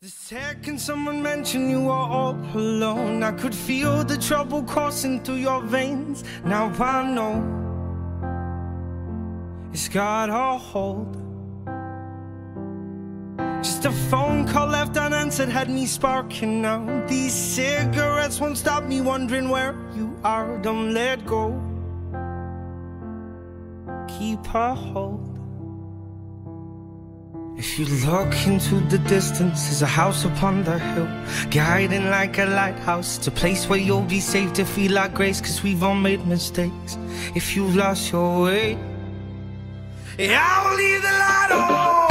The second someone mentioned you were all alone, I could feel the trouble coursing through your veins. Now I know it's got a hold. Just a phone call left unanswered had me sparking now. These cigarettes won't stop me wondering where you are. Don't let go, keep a hold. If you look into the distance, there's a house upon the hill, guiding like a lighthouse. It's a place where you'll be safe to feel like grace, cause we've all made mistakes. If you've lost your way, I will leave the light on.